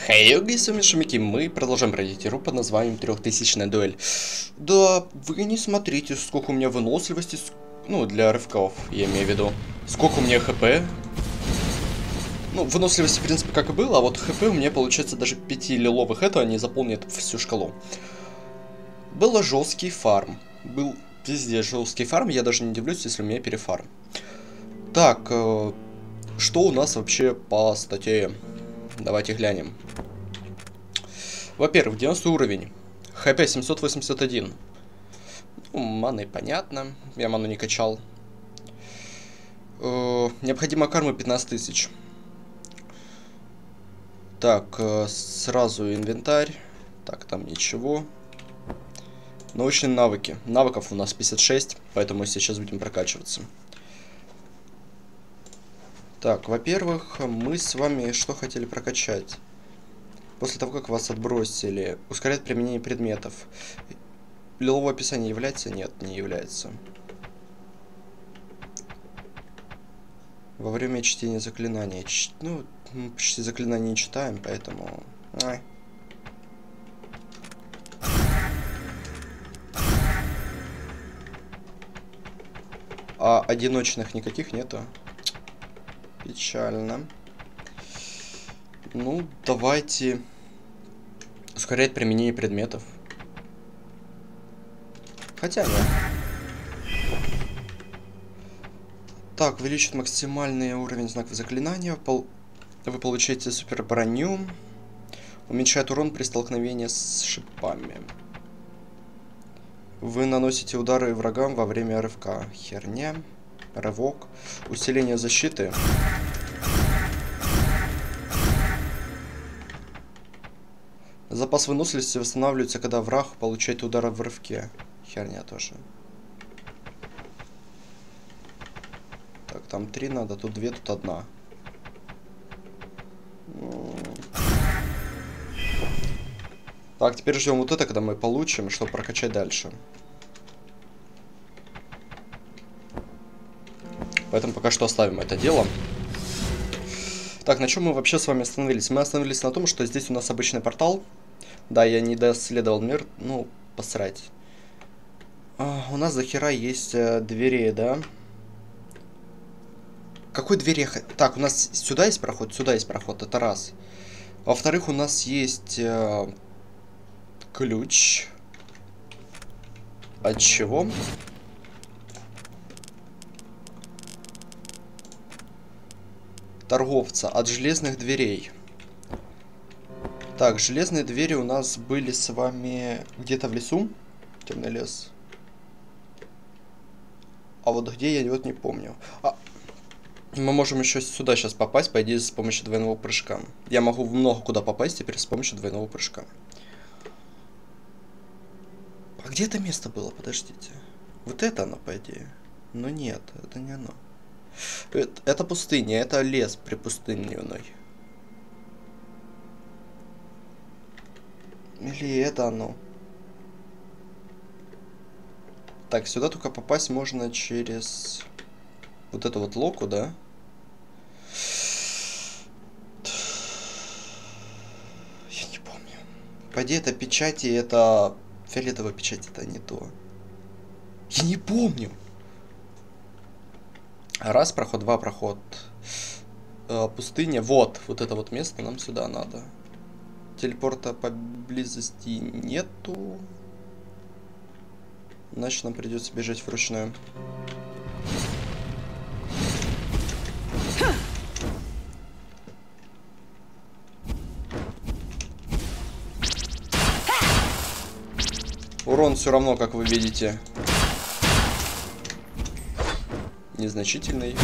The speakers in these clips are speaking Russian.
Хей, с вами Шумики, мы продолжаем пройти игру под названием 3000-я дуэль. Да, вы не смотрите, сколько у меня выносливости, ну, для рывков, я имею в виду. Сколько у меня хп. Ну, выносливости, в принципе, как и было, а вот хп у меня, получается, даже 5 лиловых, это они заполнят всю шкалу. Было жесткий фарм. Был везде жесткий фарм, я даже не удивлюсь, если у меня перефарм. Так, что у нас вообще по статье? Давайте глянем. Во-первых, 90 уровень. ХП 781. Ну, маны понятно. Я ману не качал. Необходимо кармы 15 тысяч. Так, сразу инвентарь. Так, там ничего. Научные навыки. Навыков у нас 56, поэтому сейчас будем прокачиваться. Так, во-первых, мы с вами что хотели прокачать? После того, как вас отбросили, ускоряет применение предметов. Лиловое описание является? Нет, не является. Во время чтения заклинания. Ну, мы почти заклинания не читаем, поэтому... А одиночных никаких нету? Печально. Ну, давайте... Ускоряет применение предметов. Хотя нет. Так, увеличит максимальный уровень знаков заклинания. Вы получаете супер броню. Уменьшает урон при столкновении с шипами. Вы наносите удары врагам во время рывка. Херня. Рывок. Усиление защиты. Запас выносливости восстанавливается, когда враг получает удары в рывке. Херня тоже. Так, там 3 надо, тут 2, тут 1. Так, теперь ждем вот это, когда мы получим, чтобы прокачать дальше. Поэтому пока что оставим это дело. Так, на чем мы вообще с вами остановились? Мы остановились на том, что здесь у нас обычный портал. Да, я не доисследовал мир, ну, посрать. У нас за хера есть двери, да? Какой двери? Так, у нас сюда есть проход, это раз. Во-вторых, у нас есть ключ. От чего? Торговца. От железных дверей. Так, железные двери у нас были с вами где-то в лесу. Темный лес. А вот где, я вот не помню. Мы можем еще сюда сейчас попасть, по идее, с помощью двойного прыжка. Я могу много куда попасть теперь с помощью двойного прыжка. А где это место было? Подождите. Вот это оно, по идее. Но нет, это не оно. Это пустыня, это лес припустынный. Или это оно? Так, сюда только попасть можно через вот эту вот локу, да? Я не помню. По идее, это печати, это фиолетовая печать, это не то. Я не помню. Раз проход, два проход. Пустыня. Вот это вот место нам сюда надо. Телепорта поблизости нету. Значит, нам придется бежать вручную. Урон все равно, как вы видите, незначительный.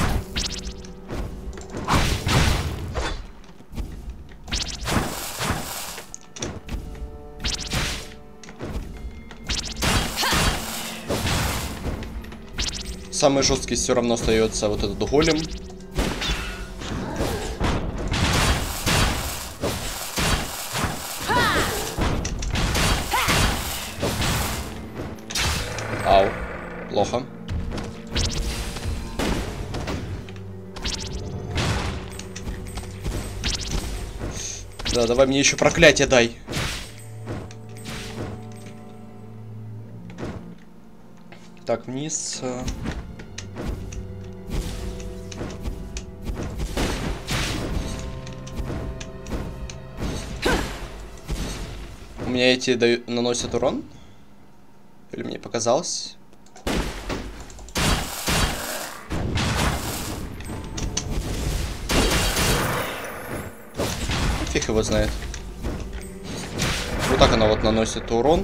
Самый жесткий все равно остается вот этот голем. Ау, плохо. Да, давай мне еще проклятие дай. Так, вниз. У меня эти наносят урон? Или мне показалось? Фиг его знает. Вот так она вот наносит урон.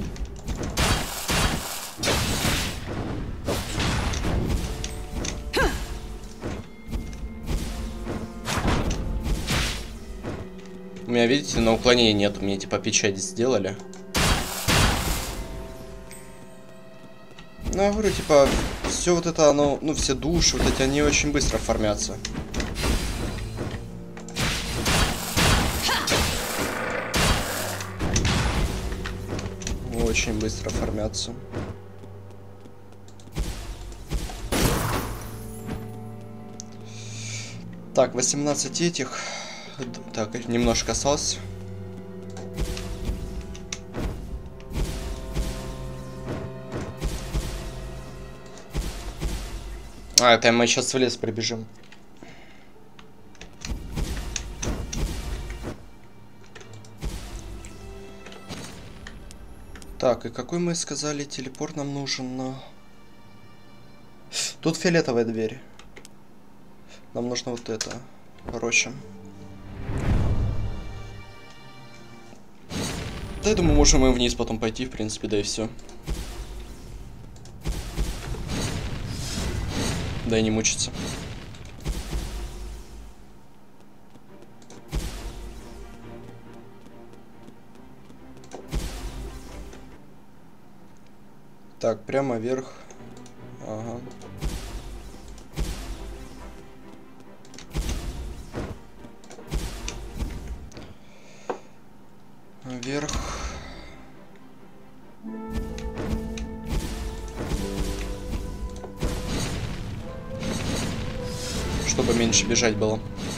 У меня, видите, на уклонение нет. Мне типа печать сделали. Ну, я говорю, типа, все вот это, оно, ну, все души, вот эти, они очень быстро формятся. Очень быстро формятся. Так, 18 этих. Так, немножко осталось. А, это мы сейчас в лес прибежим. Так, и какой мы сказали телепорт нам нужен на... Тут фиолетовая дверь. Нам нужно вот это. Короче. Да, я думаю, можем мы вниз потом пойти, в принципе, да и все. Да и не мучиться. Так, прямо вверх. Ага. Вверх. Чтобы меньше бежать было.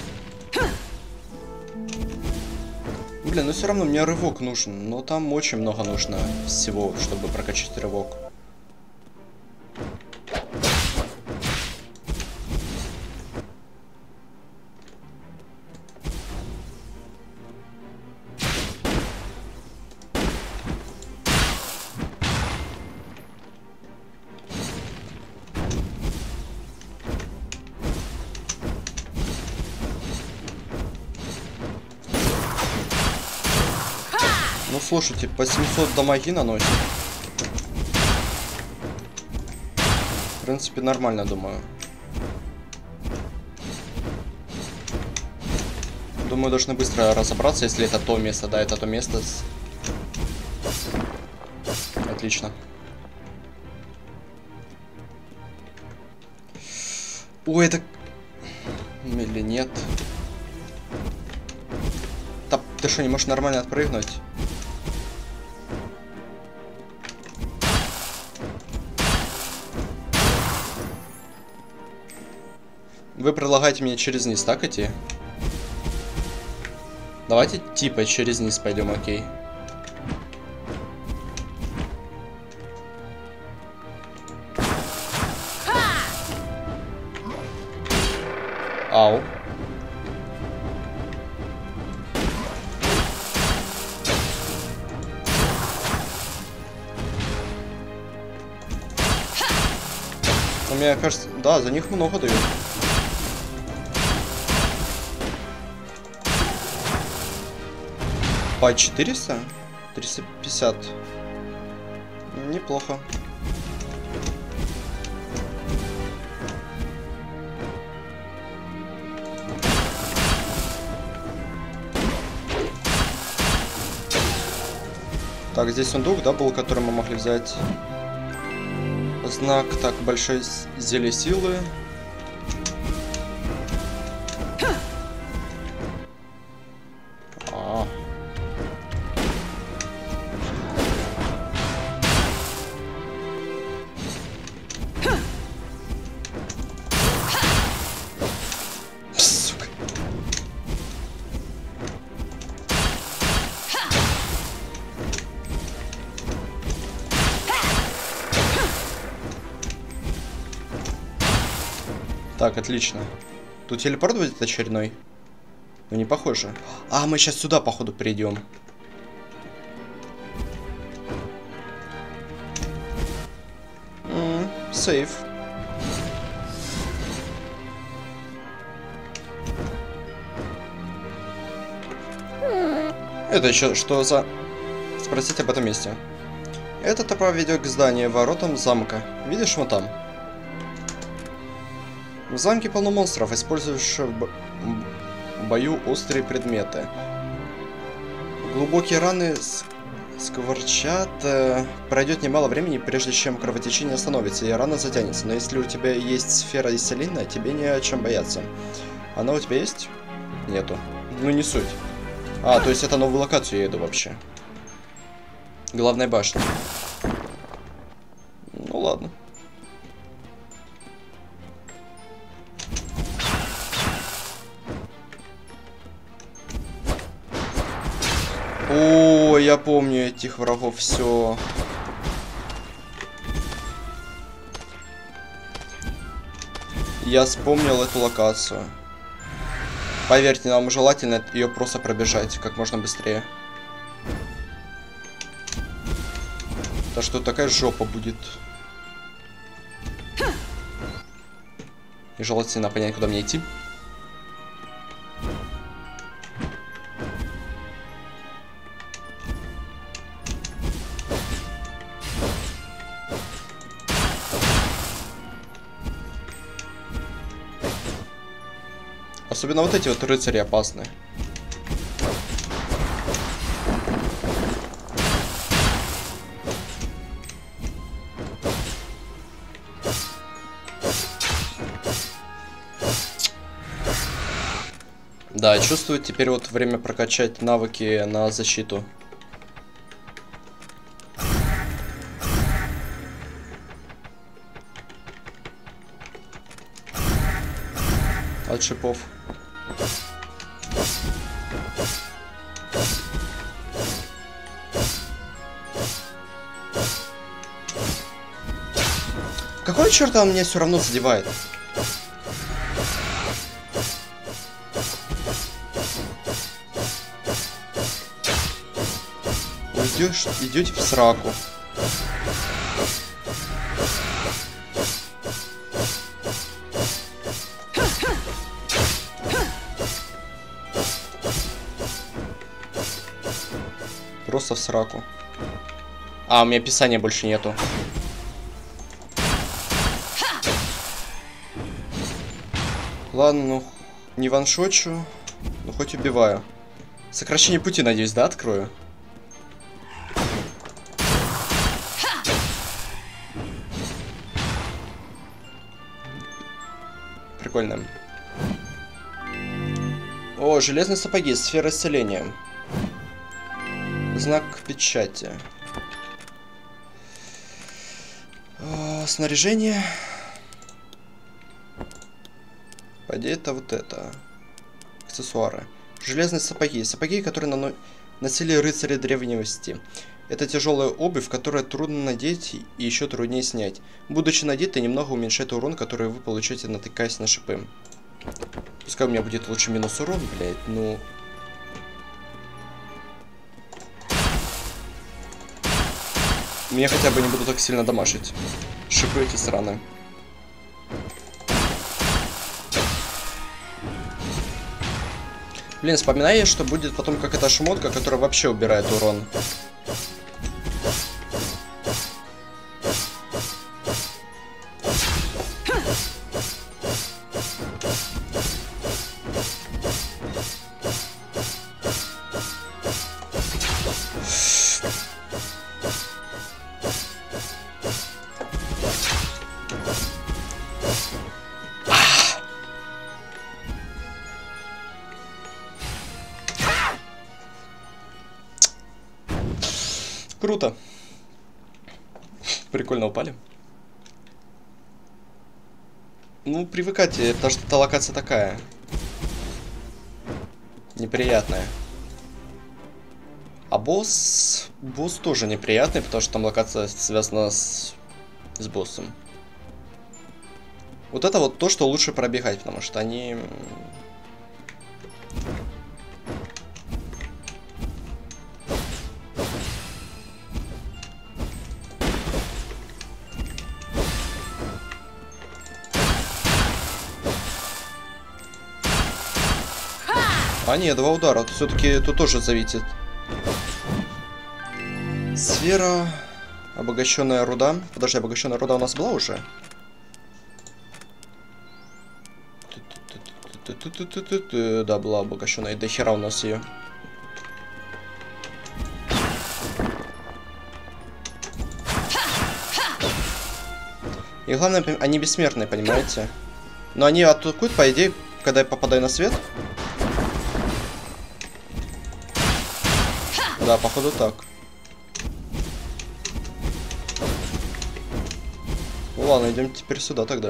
Блин, ну все равно мне рывок нужен. Но там очень много нужно всего, чтобы прокачать рывок. Ну слушайте, по 700 дамаги наносит. В принципе, нормально, думаю. Думаю, должны быстро разобраться, если это то место. Да, это то место. Отлично. Ой, это... Или нет? Да, ты что, не можешь нормально отпрыгнуть? Вы предлагаете мне через низ, так идти? Давайте типа через низ пойдем, окей. Ау. Мне кажется, да, за них много дают. По 400? 350. Неплохо. Так, здесь сундук, да, был, который мы могли взять. Знак, так, большой зелье силы. Так, отлично. Тут телепорт будет очередной? Ну, не похоже. А, мы сейчас сюда, походу, придем. Сейф. Это еще что за... Спросить об этом месте. Эта тропа ведет к зданию, воротам замка. Видишь, вон там. В замке полно монстров, использующих в бою острые предметы. Глубокие раны скворчат. Пройдет немало времени, прежде чем кровотечение остановится, и рана затянется. Но если у тебя есть сфера исцеления, тебе не о чем бояться. Она у тебя есть? Нету. Ну, не суть. А, то есть это новую локацию я иду вообще. Главная башня. Ну ладно. О, я помню этих врагов, все. Я вспомнил эту локацию. Поверьте, нам желательно ее просто пробежать как можно быстрее. Да что такая жопа будет. И желательно понять, куда мне идти. Особенно вот эти вот рыцари опасны. Да, чувствую, теперь вот время прокачать навыки на защиту. От шипов. Какой черт он меня все равно задевает? Идете в сраку. Просто в сраку. А, у меня описания больше нету. Ладно, ну, не ваншочу, но хоть убиваю. Сокращение пути, надеюсь, да, открою? Прикольно. О, железные сапоги, сфера исцеления. Знак печати. Снаряжение. По идее, это вот это. Аксессуары. Железные сапоги. Сапоги, которые носили рыцари древности. Это тяжелая обувь, которую трудно надеть и еще труднее снять. Будучи надетой, немного уменьшает урон, который вы получаете, натыкаясь на шипы. Пускай у меня будет лучше минус урон, блядь, ну... Меня хотя бы не буду так сильно дамажить. Шипы эти сраные. Блин, вспоминаю, что будет потом как эта шмотка, которая вообще убирает урон. Круто. Прикольно упали. Ну, привыкайте, потому что эта локация такая. Неприятная. А босс... Босс тоже неприятный, потому что там локация связана с боссом. Вот это вот то, что лучше пробегать, потому что они... А нет, 2 удара. Все-таки тут тоже зависит. Сфера. Обогащенная руда. Подожди, обогащенная руда у нас была уже? Да, была обогащенная. До хера у нас ее. И главное, они бессмертные, понимаете? Но они атакуют, по идее, когда я попадаю на свет. Да, походу так. Ну ладно, идем теперь сюда тогда.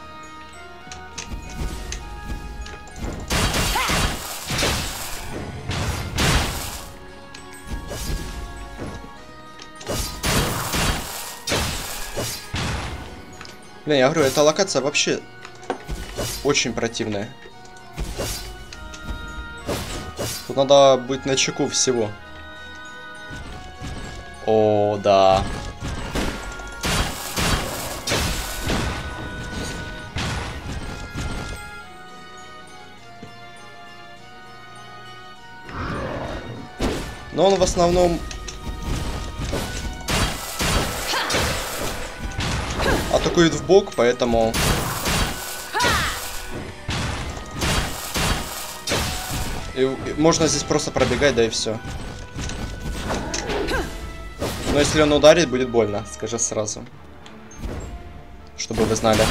Блин, я говорю, эта локация вообще очень противная. Тут надо быть начеку всего. О, да. Но он в основном атакует в бок, поэтому и можно здесь просто пробегать, да и все. Но если он ударит, будет больно, скажи сразу. Чтобы вы знали.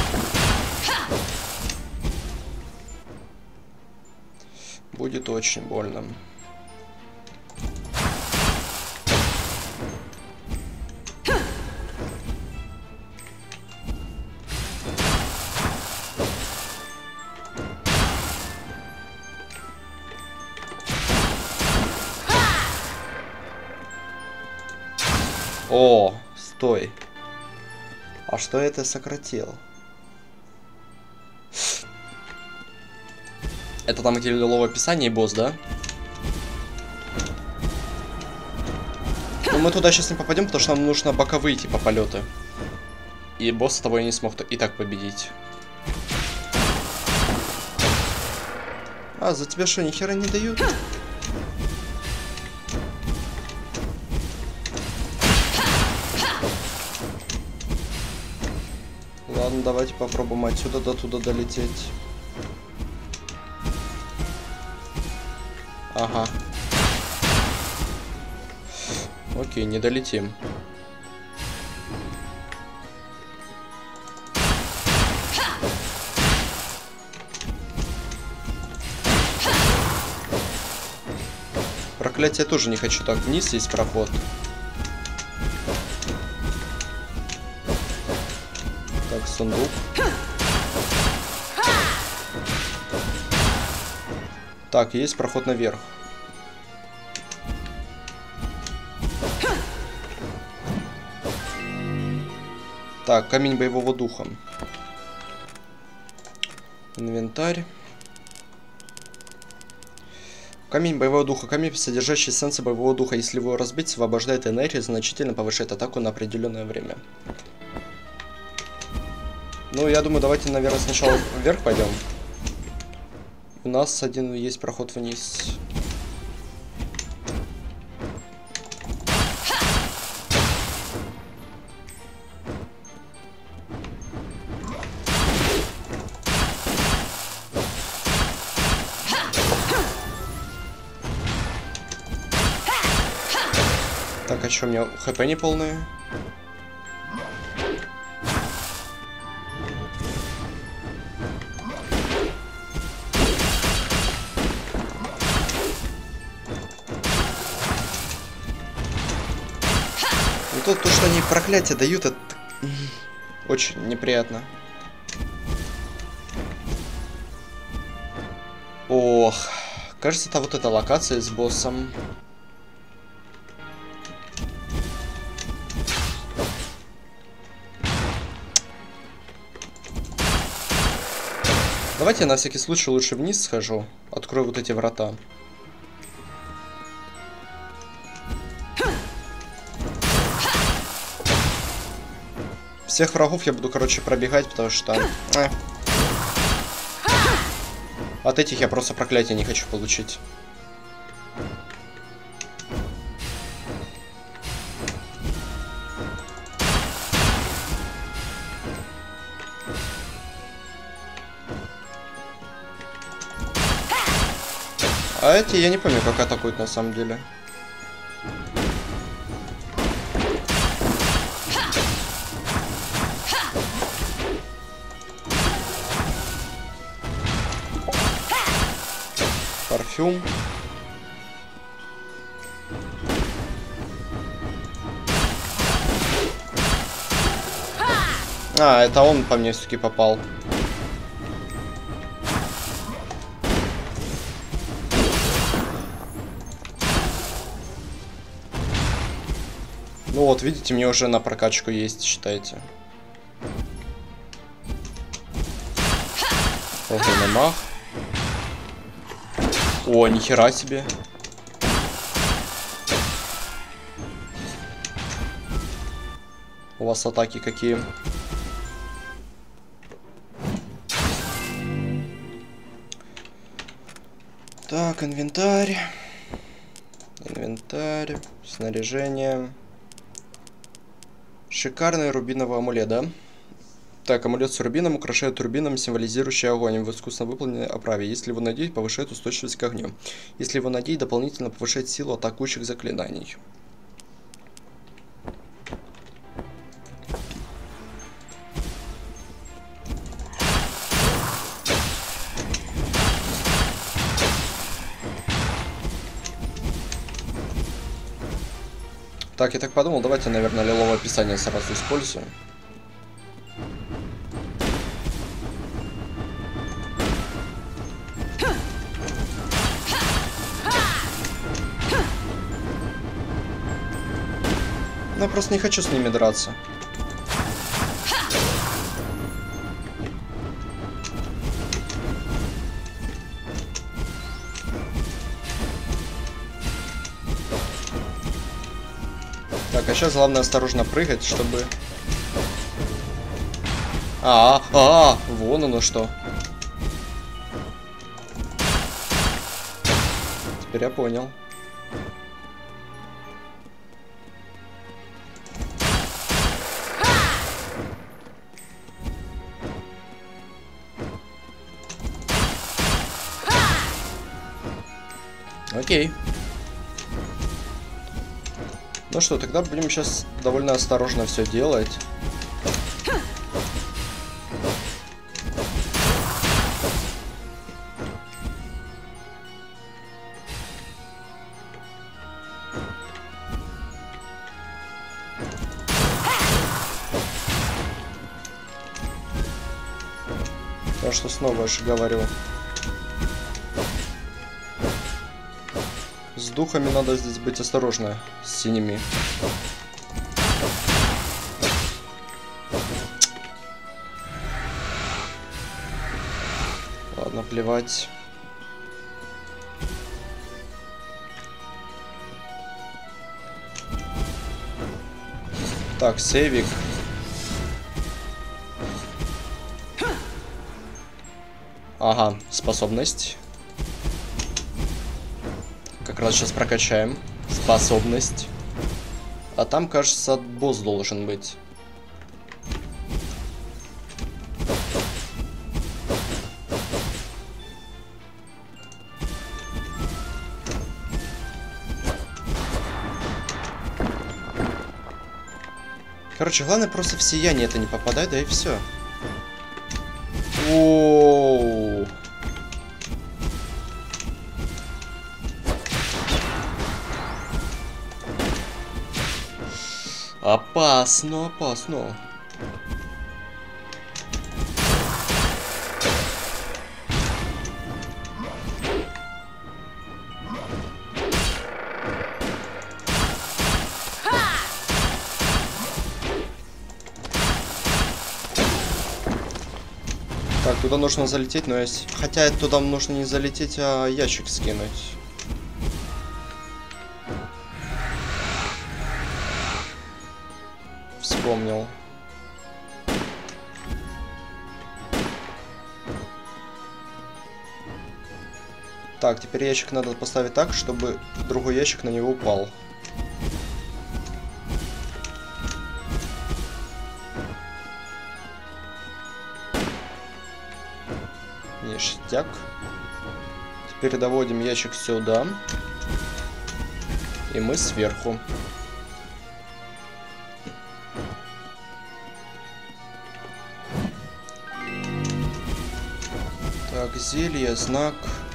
Будет очень больно. О, стой. А что это сократил? Это там где лиловое описание и босс, да? Но мы туда сейчас не попадем, потому что нам нужно боковые типа полеты. И босс с тобой не смог и так победить. А, за тебя что, ни хера не дают? Ладно, давайте попробуем отсюда до туда долететь. Ага. Окей, не долетим. Проклятие тоже не хочу. Так, вниз есть проход. Так, сундук. Так, есть проход наверх. Так, камень боевого духа. Инвентарь. Камень боевого духа. Камень, содержащий эссенцию боевого духа. Если его разбить, освобождает энергию, значительно повышает атаку на определенное время. Ну, я думаю, давайте, наверное, сначала вверх пойдем. У нас один есть проход вниз. Так, а что, у меня хп не полные? То, что они проклятие дают, это очень неприятно. Ох, кажется, это вот эта локация с боссом. Давайте я на всякий случай лучше вниз схожу. Открою вот эти врата. Всех врагов я буду, короче, пробегать, потому что... От этих я просто проклятие не хочу получить. А эти я не помню, как атакуют на самом деле. Парфюм. А, это он по мне все-таки попал. Ну вот, видите, мне уже на прокачку есть, считайте. Огненный мах. О, нихера себе. У вас атаки какие? Так, инвентарь. Инвентарь. Снаряжение. Шикарный рубиновый амулет, да? Так, амулет с рубином украшает рубином, символизирующий огонь в искусно выполненной оправе. Если его надеть, повышает устойчивость к огню. Если его надеть, дополнительно повышает силу атакующих заклинаний. Так, я так подумал, давайте, наверное, лиловое описание сразу используем. Я просто не хочу с ними драться. Так, а сейчас главное осторожно прыгать, чтобы... Вон оно что. Теперь я понял. Окей. Ну что, тогда будем сейчас довольно осторожно все делать. Так что снова я же говорю. С духами надо здесь быть осторожно, с синими. Ладно, плевать. Так, сейвик. Ага, способность. Как раз сейчас прокачаем способность. А там, кажется, босс должен быть. Короче, главное просто в сияние это не попадать, да и все. Оу. Опасно, опасно. Так, туда нужно залететь, но если... Хотя туда нужно не залететь, а ящик скинуть. Вспомнил. Так, теперь ящик надо поставить так, чтобы другой ящик на него упал. Ништяк. Теперь доводим ящик сюда. И мы сверху. Так, зелье, знак.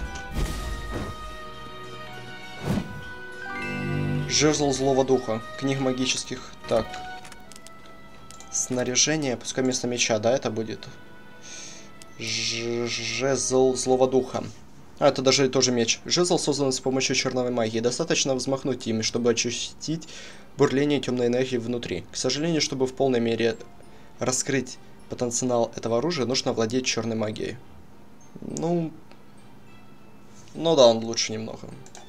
Жезл злого духа. Книг магических. Так. Снаряжение. Пускай вместо меча, да, это будет? Жезл злого духа. А, это даже тоже меч. Жезл создан с помощью черной магии. Достаточно взмахнуть им, чтобы очистить бурление темной энергии внутри. К сожалению, чтобы в полной мере раскрыть потенциал этого оружия, нужно владеть черной магией. Ну да, он лучше немного.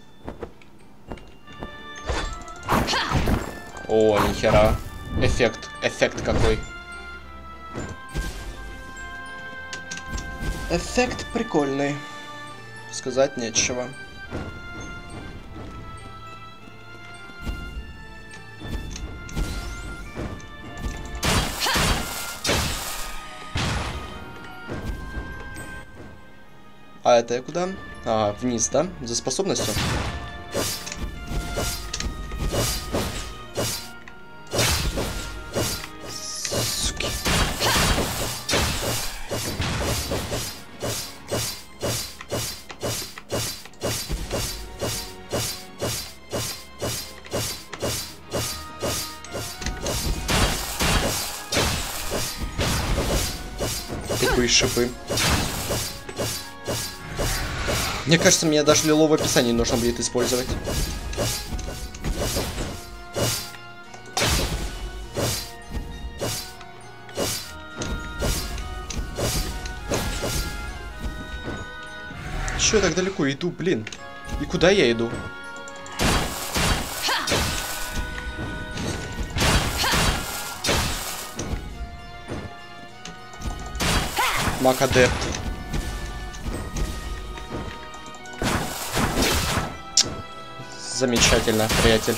О, нихера. Эффект какой. Эффект прикольный. Сказать нечего. А это я куда? А, вниз, да? За способностью? Суки. Тупые шипы. Мне кажется, мне даже лиловое описание нужно будет использовать. Чё я так далеко иду, блин? И куда я иду? Маг-адепт. Замечательно, приятель.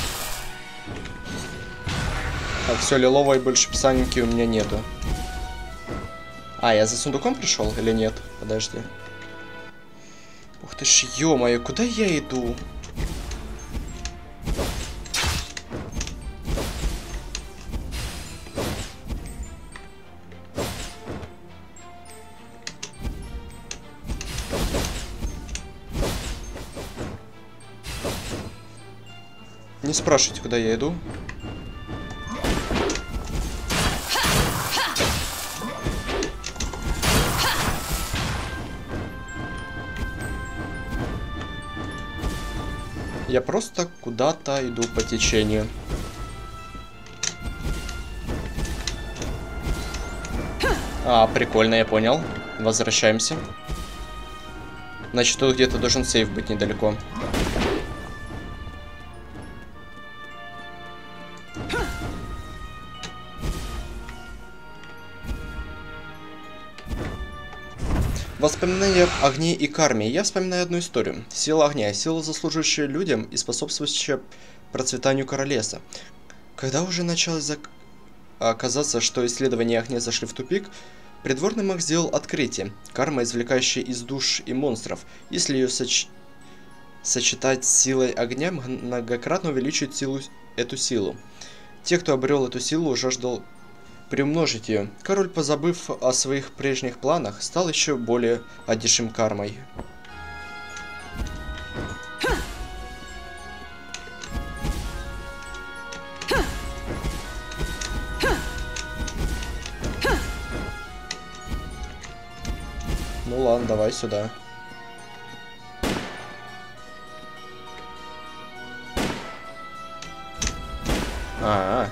Так, все, лиловой больше писанки у меня нету. А, я за сундуком пришел или нет? Подожди. Ух ты ж, ё-моё, куда я иду? Не спрашивайте, куда я иду. Я просто куда-то иду по течению. А, прикольно, я понял. Возвращаемся. Значит, тут где-то должен сейф быть недалеко. Воспоминания об огне и карме. Я вспоминаю одну историю. Сила огня. Сила, заслуживающая людям и способствующая процветанию королевства. Когда уже началось оказаться, что исследования огня зашли в тупик, придворный маг сделал открытие. Карма, извлекающая из душ и монстров. Если ее сочетать с силой огня, многократно увеличивает эту силу. Те, кто обрел эту силу, жаждал приумножить ее. Король, позабыв о своих прежних планах, стал еще более одержим кармой. Ну ладно, давай сюда. А-а-а.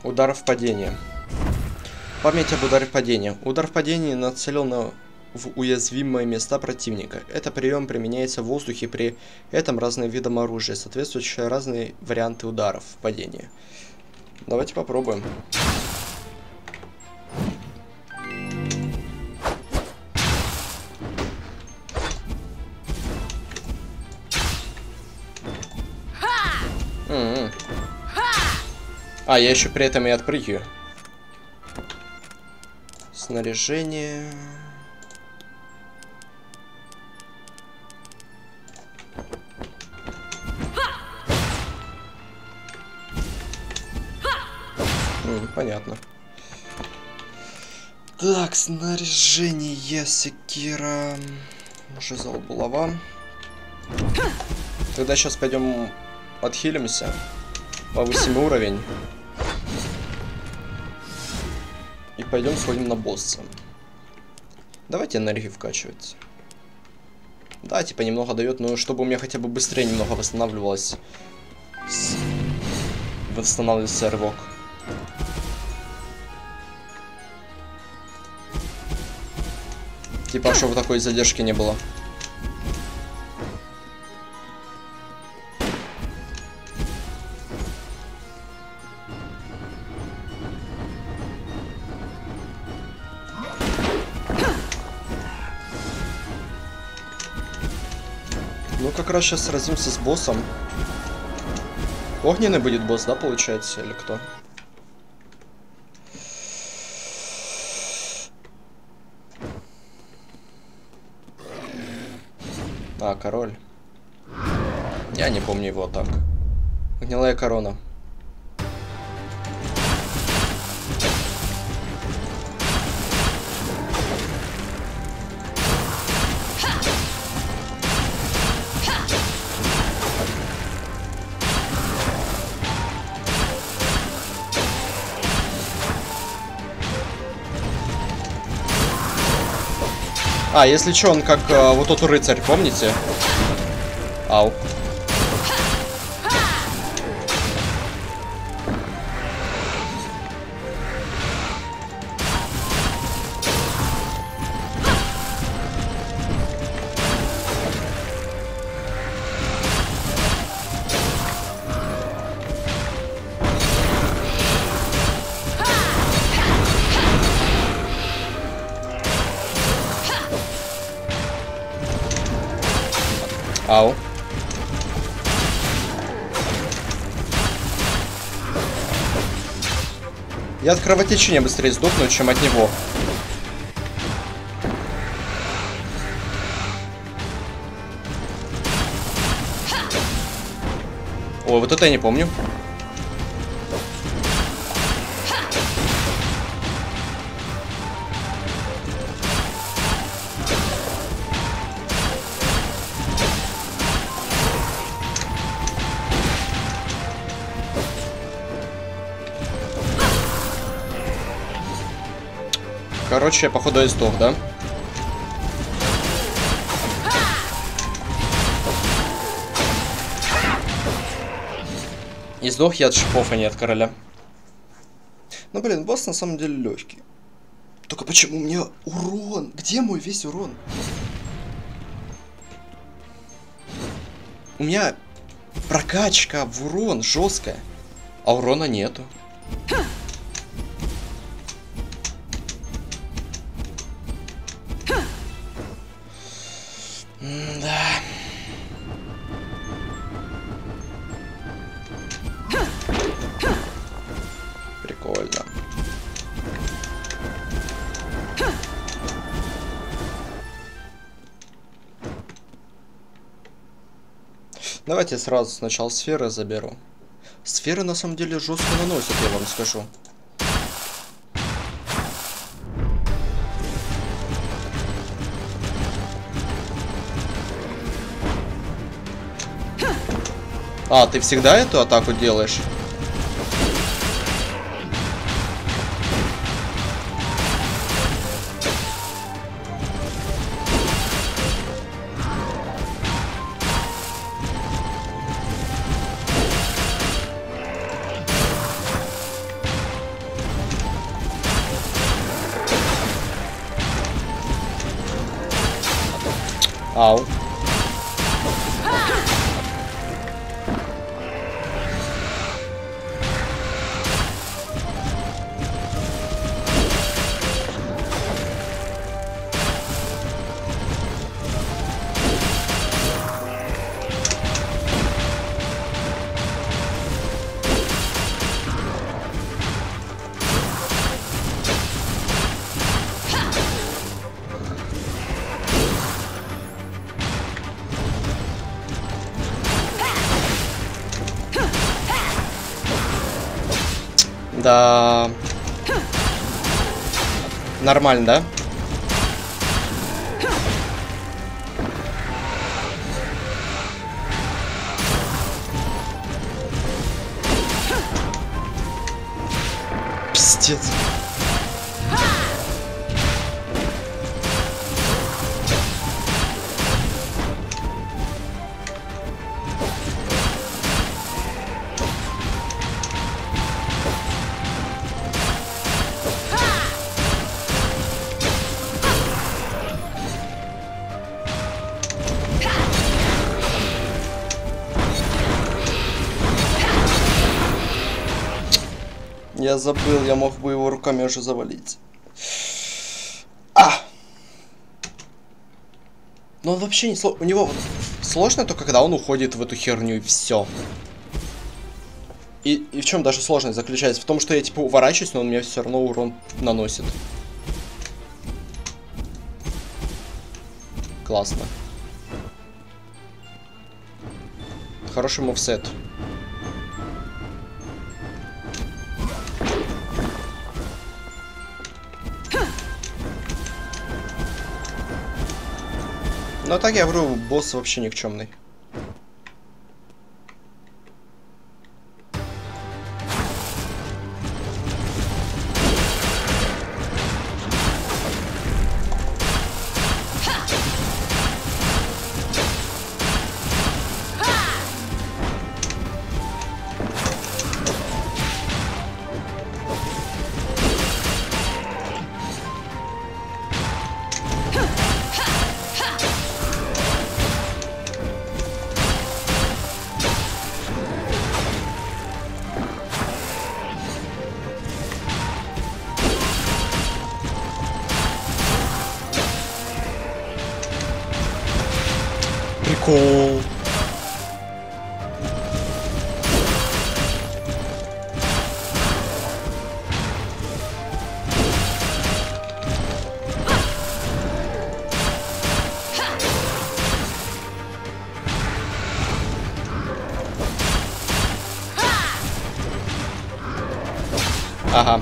Удар в падение. Память об ударе в падении. Удар в падении нацелен в уязвимые места противника. Это прием применяется в воздухе, при этом разным видам оружия, соответствующие разные варианты ударов в падении. Давайте попробуем. А, я еще при этом и отпрыгиваю. Снаряжение. Понятно. Так, снаряжение, секира. Жезл, булава. Тогда сейчас пойдем отхилимся. Повысим уровень. И пойдем сходим на босса. Давайте энергию вкачивать. Да, типа немного дает, но чтобы у меня хотя бы быстрее немного восстанавливался рывок. Типа, чтобы такой задержки не было. Ну, как раз сейчас сразимся с боссом. Огненный будет босс, да, получается, или кто? А, король. Я не помню его так. Гнилая корона. А, если что, он как вот тот рыцарь, помните? Ау. Ау. Я от кровотечения быстрее сдохну, чем от него. Ой, вот это я не помню. Короче, я походу и сдох, да? И сдох я от шипов, а не от короля. Ну, блин, босс на самом деле легкий. Только почему у меня урон? Где мой весь урон? У меня прокачка в урон жесткая, а урона нету. Да. Прикольно. Давайте сразу сначала сферы заберу. Сферы на самом деле жестко наносят, я вам скажу. А, ты всегда эту атаку делаешь? Ау. Да. Нормально, да? Пиздец. Я забыл, я мог бы его руками уже завалить. Но он вообще не сложно. У него сложно только когда он уходит в эту херню и все. И в чем даже сложность заключается? В том, что я типа уворачиваюсь, но он мне все равно урон наносит. Классно. Хороший мувсет. Но так я говорю, босс вообще никчемный. Прикол. Ага.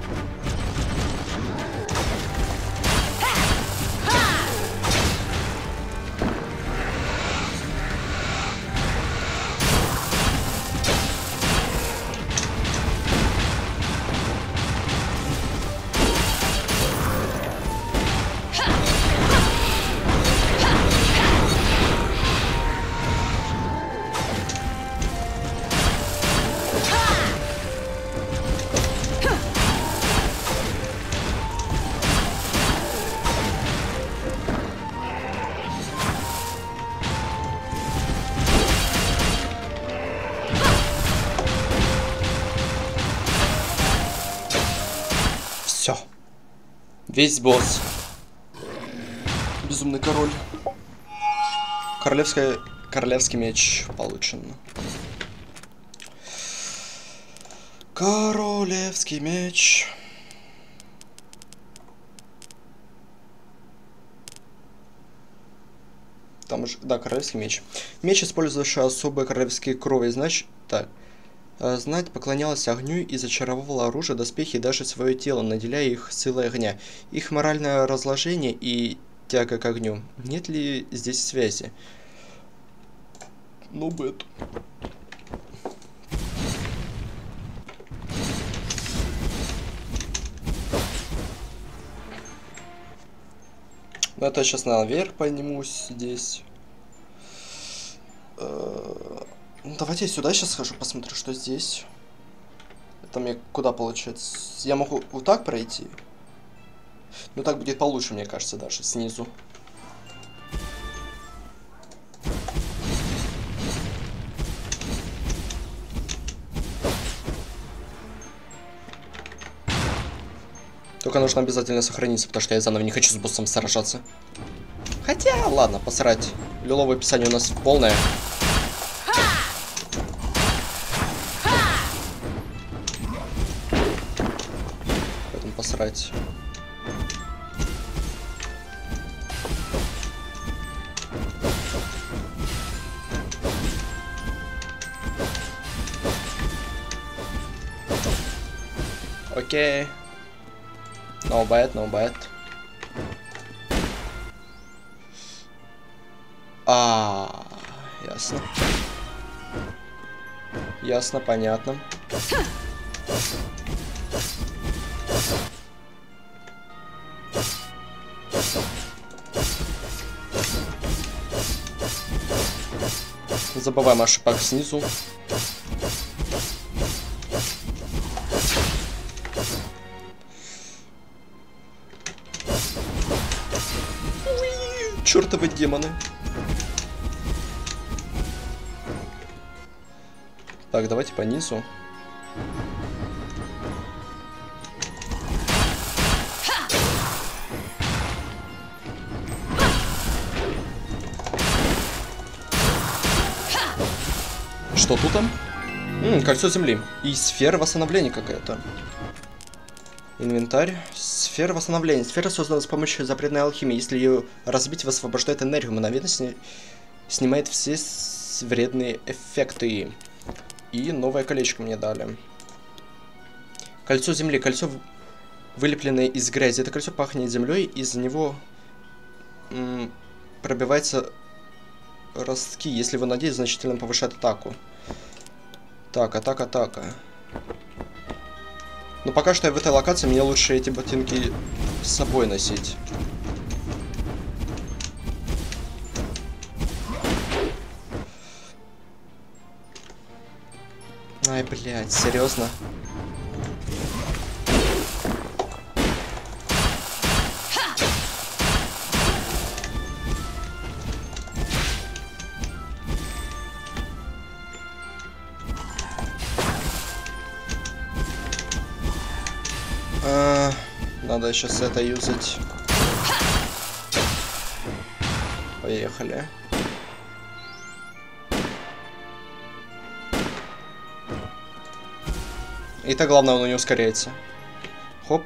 Все. Весь босс. Безумный король. Королевский меч получен. Королевский меч. Там же, да, королевский меч. Меч, использовавший особые королевские крови, значит, так. Знать поклонялась огню и зачаровывала оружие, доспехи и даже свое тело, наделяя их силой огня. Их моральное разложение и тяга к огню. Нет ли здесь связи? Ну, бэт. Ну, это сейчас наверх поднимусь здесь. Ну, давайте я сюда сейчас схожу, посмотрю, что здесь. Это мне куда получается? Я могу вот так пройти? Ну, так будет получше, мне кажется, даже снизу. Только нужно обязательно сохраниться, потому что я заново не хочу с боссом сражаться. Хотя, ладно, посрать. Лиловое описание у нас полное. Поэтому посрать. Окей. No bad, no bad. Ясно. Ясно, понятно. Забываем о шипах снизу. Чёртовы демоны. Так, давайте по низу. Что тут там? Кольцо земли. И сфера восстановления какая-то. Инвентарь. Сфера восстановления. Сфера создана с помощью запретной алхимии. Если ее разбить, высвобождает энергию. Мгновенно снимает все вредные эффекты. И новое колечко мне дали. Кольцо земли. Кольцо, вылепленное из грязи. Это кольцо пахнет землей. Из него пробиваются ростки. Если вы надеетесь, значительно повышает атаку. Так, атака. Но пока что я в этой локации, мне лучше эти ботинки с собой носить. Ай, блядь, серьезно? Надо сейчас это юзать. Поехали. И так главное, он не ускоряется. Хоп.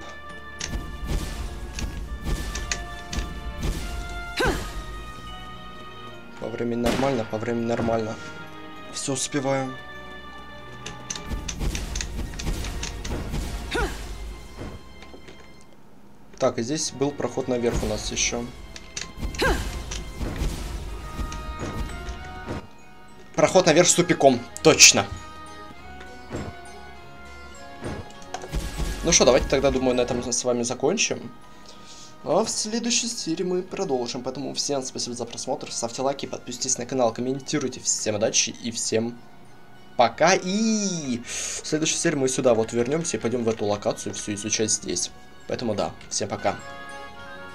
По времени нормально, Все успеваем. Так, и здесь был проход наверх у нас еще. Проход наверх с тупиком. Точно. Ну что, давайте тогда, думаю, на этом с вами закончим. А в следующей серии мы продолжим. Поэтому всем спасибо за просмотр. Ставьте лайки, подписывайтесь на канал, комментируйте. Всем удачи и всем пока. И в следующей серии мы сюда вот вернемся и пойдем в эту локацию все изучать здесь. Поэтому да, всем пока.